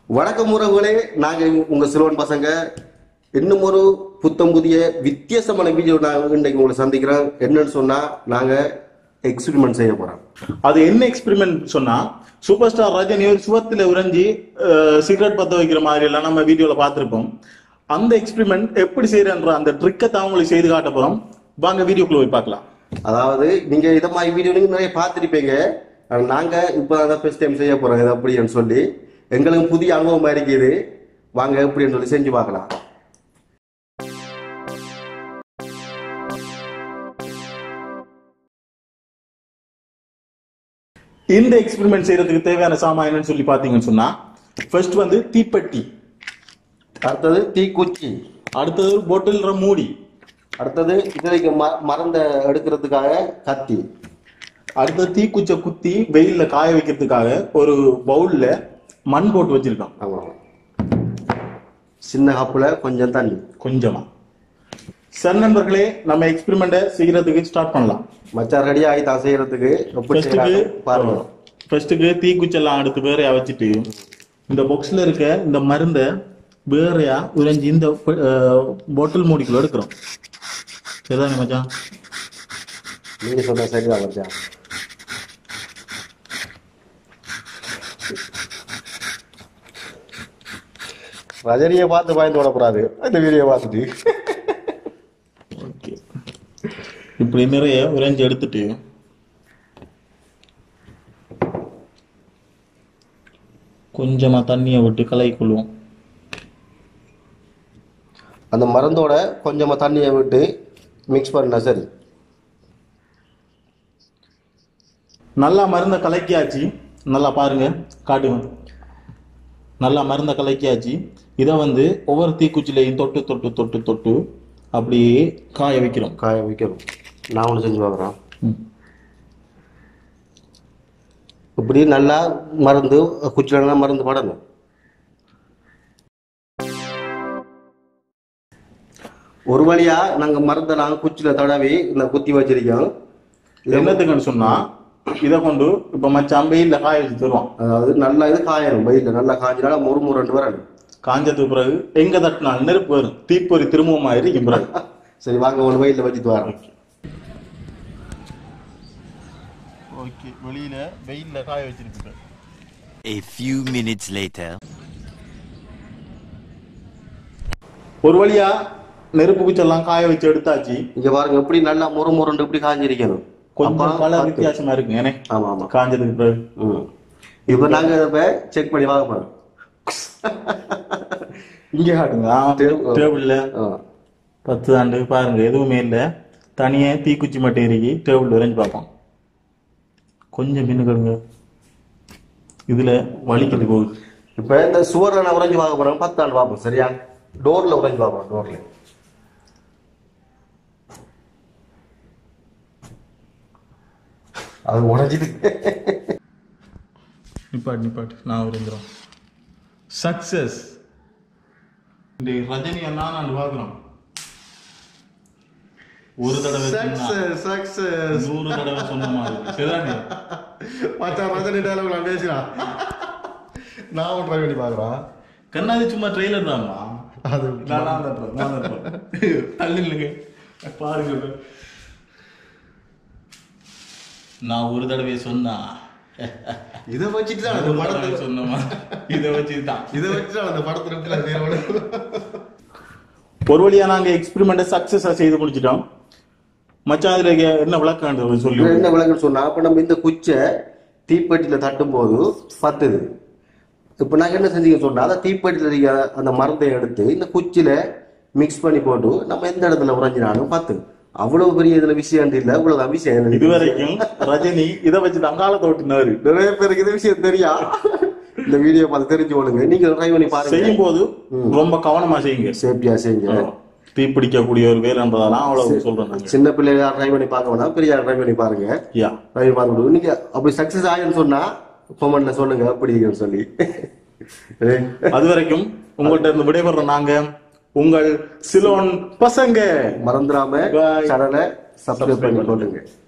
வணக்கம் உறவுகளே, நாங்க உங்க சிலோன் பசங்க இன்னும் ஒரு புத்தம் புதிய வித்தியாசமான வீடியோ நாங்க இன்னைக்கு உங்களை சந்திக்கிறோம். என்னன்னு சொன்னா நாங்க எக்ஸ்பெரிமெண்ட் செய்ய போறோம். அது என்ன எக்ஸ்பெரிமெண்ட் சொன்னா, சூப்பர் ஸ்டார் ரஜினி ஒரு சுவத்துல உறைஞ்சி சிகரெட் பத்த வைக்கிற மாதிரி எல்லாம் நம்ம வீடியோல பார்த்திருப்போம். அந்த எக்ஸ்பெரிமெண்ட் எப்படி செய்யறன்ற அந்த ட்ரிக்கை தான் உங்களுக்கு செய்து காட்ட போறோம். வாங்க வீடியோக்குள்ள போய் பார்க்கலாம். அதாவது நீங்க இதை மாதிரி வீடியோ நீங்க நிறைய பார்த்துருப்பீங்க. நாங்க இப்பதான் ஃபர்ஸ்ட் டைம் செய்ய போறோம் இது அப்படின்னு சொல்லி எங்களுக்கு புதிய அனுபவமா இருக்குது. வாங்க எப்படின்னு சொல்லி செஞ்சு பார்க்கலாம். இந்த எக்ஸ்பெரிமெண்ட் செய்யறதுக்கு தேவையான சாமான் என்னன்னு சொல்லி பாத்தீங்கன்னு சொன்னா, ஃபர்ஸ்ட் வந்து தீப்பெட்டி, அடுத்தது தீக்குச்சி, அடுத்தது ஒரு பொட்டில்ற மூடி, அடுத்தது இதுக்கு மருந்த எடுக்கிறதுக்காக கத்தி, அடுத்தது தீக்குச்சை குத்தி வெயில்ல காய வைக்கிறதுக்காக ஒரு பவுல்ல மண் போட்டு வச்சிருக்கோம். ஆமா, சின்ன கப்புல கொஞ்சம் தண்ணி, கொஞ்சமா. சரி நண்பர்களே, நம்ம எக்ஸ்பெரிமெண்ட்டை செய்யறதுக்கு ஸ்டார்ட் பண்ணலாம். மச்சான் ரெடி ஆகி தான் செய்யறதுக்கு பாருங்க. ஃபர்ஸ்ட்டுக்கு தீக்குச்செல்லாம் அடுத்து வேறையா வச்சுட்டு இந்த பாக்ஸ்ல இருக்க இந்த மருந்தை வேறையா உறைஞ்சி இந்த பாட்டில் மூடிக்குள்ள எடுக்கிறோம். சரிதானே மச்சான்? நீங்க சொன்ன சரிதான் மச்சான். ரஜினியை பார்த்து பயந்து விடக்கூடாது இந்த வீடியோ பார்த்துட்டு. ஓகே, இப்படி நிறைய உறைஞ்சி எடுத்துட்டு கொஞ்சமா தண்ணியை விட்டு கலக்கிக்கொள்வோம். அந்த மருந்தோட கொஞ்சமா தண்ணியை விட்டு மிக்ஸ் பண்ணா சரி. நல்லா மருந்தை கலக்கியாச்சு. நல்லா பாருங்க, காட்டுங்க. நல்லா மருந்தை கலக்கியாச்சு. இதை வந்து ஒவ்வொரு தீக்குச்சிலையும் தொட்டு தொட்டு தொட்டு தொட்டு அப்படியே காய வைக்கிறோம். காய வைக்கிறோம். நான் ஒன்று செஞ்சு பார்க்குறேன். இப்படி நல்லா மருந்து குச்சில மருந்து படணும். ஒரு வழியா நாங்க மருந்தை நாங்க குச்சில தடவி இந்த குத்தி வச்சிருக்கோம். என்னத்துக்குன்னு சொன்னா, இதை கொண்டு இப்ப மச்சான் வெயில்ல காய வச்சு தருவோம். அதாவது நல்லா இது காயணும். வெயில்ல நல்லா காய்ஞ்சினால முறுமுறு வரணும். காஞ்சதுக்கு பிறகு எங்க தட்டினாலும் நெருப்பு வரும். தீப்பொறி திரும்பவும் இருக்கும் பிறகு. சரி வாங்க, ஒரு வெயில்ல வச்சுட்டு வரேன். ஓகே, வெளியில வெயில்ல காய வச்சிருக்கு. A few minutes later. ஒரு வழியா நெருப்பு குச்செல்லாம் காய வச்சு எடுத்தாச்சு. இங்க பாருங்க எப்படி நல்லா முறுமுறுண்டு இப்படி காய்ஞ்சிருக்கணும். கொஞ்சம் கலர் வித்தியாசமா இருக்கு. ஏனே ஆமா ஆமா, காஞ்சதுக்கு பிறகு. இப்ப நாங்க இப்ப செக் பண்ணி வாங்க போறோம். இங்க காட்டுங்க. டேபிள்ல 10 ஆண்டு பாருங்க, எதுவுமே இல்ல. தனியா தீக்குச்சி மட்டும் இறக்கி டேபிள் வரைஞ்சு பார்ப்போம். கொஞ்சம் பின்னுக்கடுங்க, இதுல வலிக்கிட்டு போகுது. இப்ப இந்த சுவர்ல நான் உறைஞ்சு பார்க்க போறேன். 10 ஆண்டு பார்ப்போம். சரியா? டோர்ல உறைஞ்சு பார்ப்போம். டோர்ல அது உடைஞ்சிது. நிப்பாட்டு நான் உறைஞ்சிரும். சக்சஸ். இந்த ரஜினி அண்ணா நான் பாக்குறோம். ஒரு தடவை சக்சஸ் 100 தடவை சொன்ன மாதிரி. சரிதானே மச்சான்? ரஜினி டயலாக் நான் பேசுறேன். நான் ட்ரை பண்ணி பார்க்கறேன். கண்ணாடி சும்மா ட்ரெய்லர் தான்மா. அது நான் தள்ளி இல்லைங்க. பாருங்க, நான் ஒரு தடவை சொன்னா இதை வச்சுட்டு தான் அந்த படத்தை சொன்னமா. இதை வச்சுதான் அந்த படத்துல ஒரு வழியா நாங்க எக்ஸ்பெரிமெண்ட்டை சக்சஸா செய்து முடிச்சிட்டோம். மச்சான் அதுல என்ன விளக்கம் சொல்லி என்ன விளக்கம் சொன்னா, அப்ப நம்ம இந்த குச்சை தீப்பெட்டியில தட்டும் போது பத்துது. இப்ப நாங்க என்ன செஞ்சீங்க சொன்னா, அதை தீப்பெட்டியில இருக்க அந்த மருந்தை எடுத்து இந்த குச்சியில மிக்ஸ் பண்ணி போட்டு நம்ம எந்த இடத்துல உறைஞ்சினாலும் பத்து. அவ்வளவு பெரிய இதுல விஷயம் இல்ல, இவ்வளவுதான் விஷயம். இதுவரைக்கும் ரஜினி இதை வச்சு தங்காலத்தை ஓட்டினாரு. நிறைய பேருக்கு இது விஷயம் தெரியா? இந்த வீடியோ பார்த்து தெரிஞ்சு கொள்ளுங்க. நீங்க ட்ரை பண்ணி பாருங்க. செய்யும் போது ரொம்ப கவனமா செய்யுங்க, சேஃப்டியா செய்யுங்க. தீப்பிடிக்கக்கூடிய ஒரு வேலை என்பதெல்லாம் அவ்வளவு சொல்றேன். சின்ன பிள்ளையா ட்ரை பண்ணி பார்க்க வேணாம், பெரிய ட்ரை பண்ணி பாருங்க. ட்ரை பண்ணி பார்க்க. நீங்க அப்படி சக்சஸ் ஆகுன்னு சொன்னா கமெண்ட்ல சொல்லுங்க அப்படி இருக்குன்னு சொல்லி. அது வரைக்கும் உங்கள்கிட்ட இருந்து விடைபெற நாங்க உங்கள் சிலோன் பசங்க. மறந்துடாம சேனலை சப்ஸ்கிரைப் பண்ணி கொள்ளுங்க.